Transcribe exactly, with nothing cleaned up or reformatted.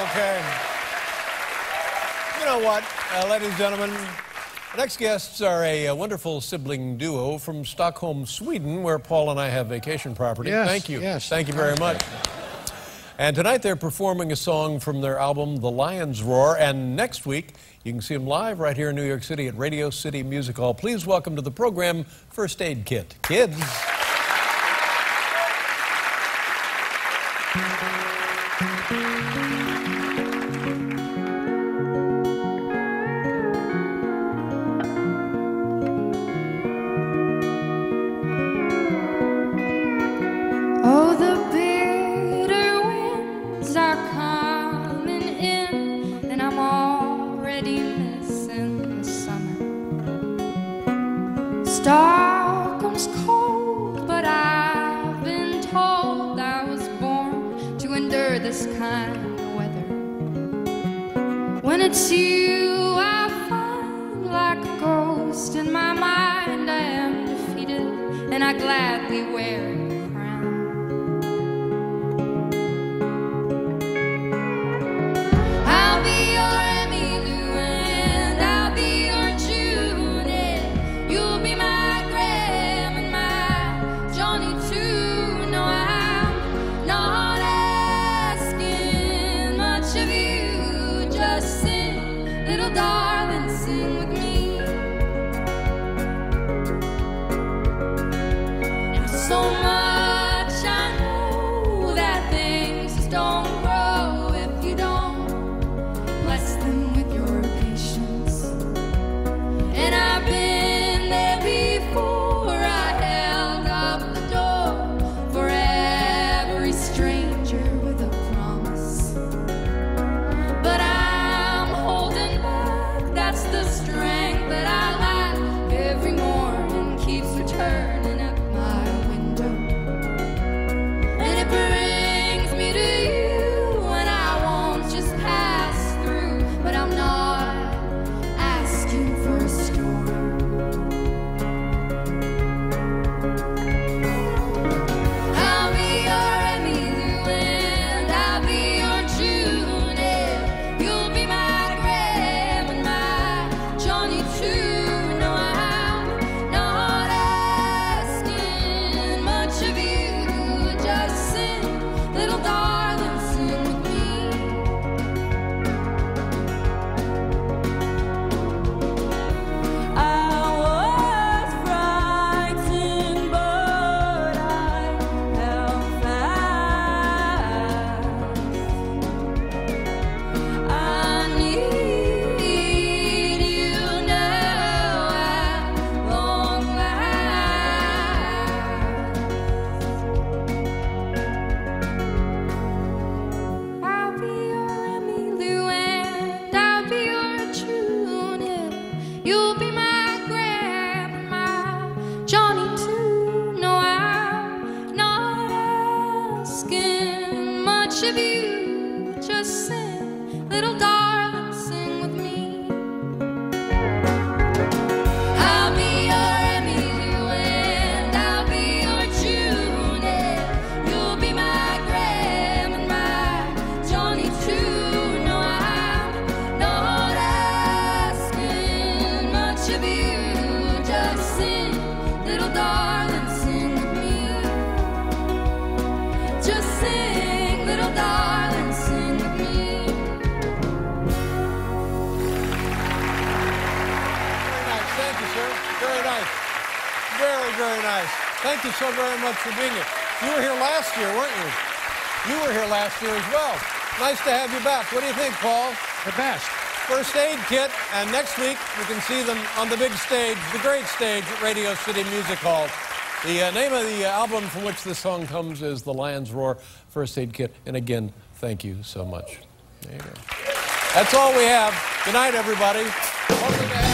Okay. You know what, uh, ladies and gentlemen, our next guests are a, a wonderful sibling duo from Stockholm, Sweden, where Paul and I have vacation property. Yes, Thank you. yes. Thank you very much. And tonight they're performing a song from their album, The Lion's Roar. And next week, you can see them live right here in New York City at Radio City Music Hall. Please welcome to the program, First Aid Kit. Kids. Oh, the bitter winds are coming in, and I'm already missing the summer. Stockholm's cold, but I've been told I was born to endure this kind of weather. When it's you, I find like a ghost in my mind. I am defeated, and I gladly wear it. I'll be your Emmylou and I'll be your Judy. You'll be my Graham and my Johnny too. No, I'm not asking much of you. Just sing, little darling, sing with me. Now so much I know that things just don't grow if you don't bless them with your patience. And I've been there before. I held up the door for every stranger with a promise. But I'm holding back. That's the strength that I lack. Every morning keeps returning at my window, and it brings me to you. And I won't just pass through, but I'm not asking for a story. I'll be your Emmylou and I'll be your Judy. You'll be my Graham and my Johnny too. No, I'm not asking much of you. Just sing, little darling, sing with me. I was frightened, but I held fast. I need you now at long last. I'll be your Emmylou and I'll be your Judy. You'll be my Graham and my Johnny too. No, I'm not asking much of you. Just sing, little darling, sing with me. I'll be your Emmylou and I'll be your Judy. You'll be my Graham and my Johnny too. No, I'm not asking much of you. Just sing, little darling, sing with me. Just sing, little darling, sing with me. Very nice. Thank you, sir. Very nice. Very, very nice. Thank you so very much for being here. You were here last year, weren't you? You were here last year as well. Nice to have you back. What do you think, Paul? The best. First Aid Kit, and next week you can see them on the big stage, the great stage at Radio City Music Hall. The uh, name of the uh, album from which this song comes is The Lion's Roar, First Aid Kit. And again, thank you so much. There you go. That's all we have. Good night, everybody. Welcome to